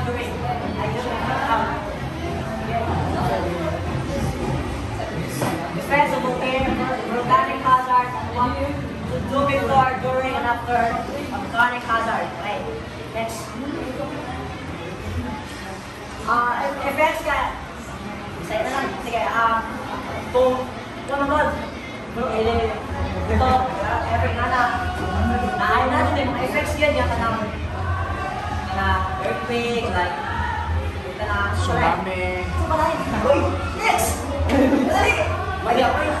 doing? Defense of volcanic hazard and what you do before, during, and after volcanic hazard. Okay. Next. Events ka. Sige na lang. Sige. Kung naman. Ito, every naayon natin yung mga effects yan. Yan ka na earthquake, like, ka na tsunami. Uy! Next! Dali! Bali ako yun.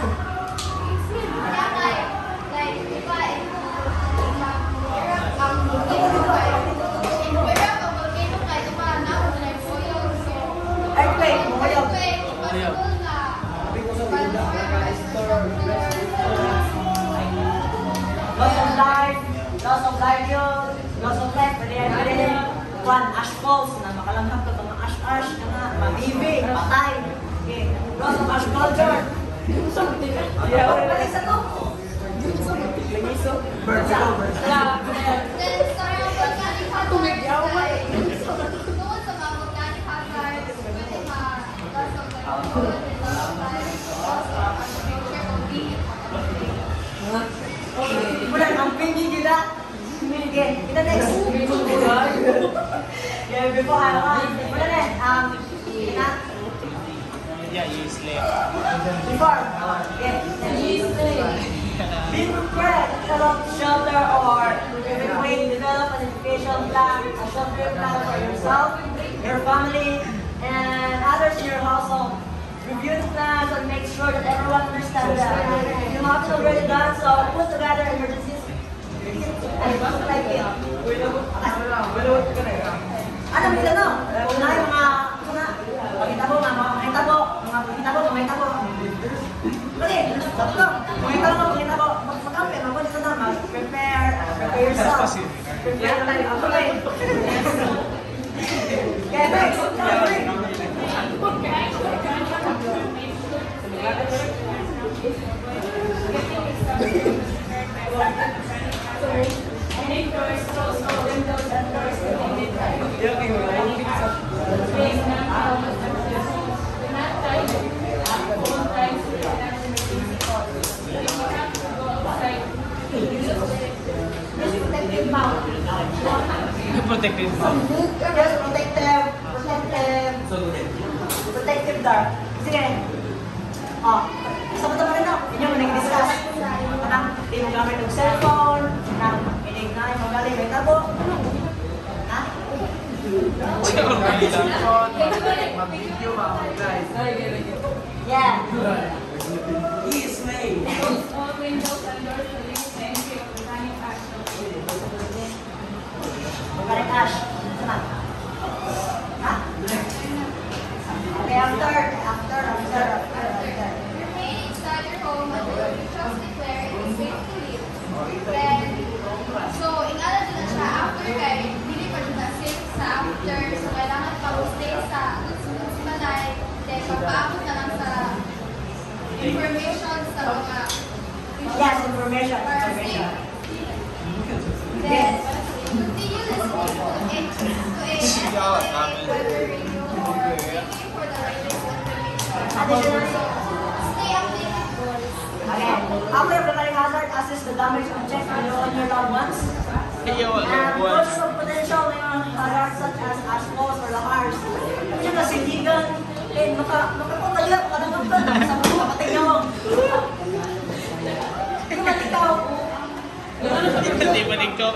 Earthquake! Bukayog! Loss of life yun. Loss of life. Pwede yan. One, ash falls. Na makalanghap ka mga ash na mabibi, patay. Okay. Loss of ash culture. Yeah, wala na isa to. Liniso. Birds out. Tumigyaw ba eh. Tungkol sa mga volcanic hazards, pwede Mula ang pingi nila. Okay, kita next. Yeah, before mula na. Before. Be prepared to set up shelter or evacuate, develop an education plan, a shelter plan for yourself, your family, and others in your household. Review the plans and make sure that everyone understands that. If you haven't already done so, put together emergencies. Ano mo no? Una yung mga pagkitabo, Kasi, magkakampi, mapunta na, prepare yourself. Prepare tayo. Okay. Okay, next. Protective. Yes, protective dark. Sige. Sa mata pa rin ako, inyo mo nag-discuss. Anang, di mo gamit ng cellphone, anang, inig na yung magaling, may tabo. Ha? Mag-video mga guys. Yeah. Yes, mate. all windows and doors to limit the entry of volcanic ash. Volcanic ash. Sama. Ha? Okay, after. Remain inside your home until you just declare it is safe to live. Then, so, ingala din na siya, after kay, hindi pa din na safe sa after, so kailangan pa-stay sa balay, then pagpaabot na lang sa information sa mga Yes, information. Then, continue listening to weather radio or waiting for the latest information. Additionally, Stay updated, boys. okay, after volcanic hazard, assess the damage objects on your loved ones. And causes of potential hazards such as ash falls or lahars. At yung nasindigan, makapunta makadagdag sa mga kapatid nyo. Hindi ba ikaw? Hindi ba nito?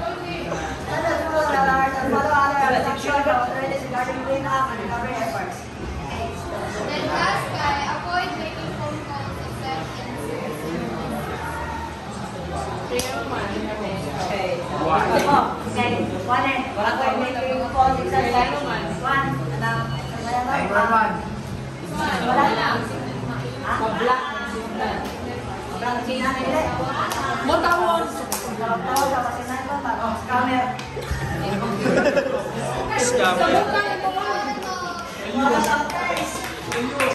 Follow other action authorities regarding cleanup and recovery efforts. Then last guy, avoid making phone calls except in Okay, one eh. Avoid making calls except one. Wala lang. Ha? Black. Black China na nila. Matawag! Tawag sa pasinan ko, scammer. Scammer. Ano?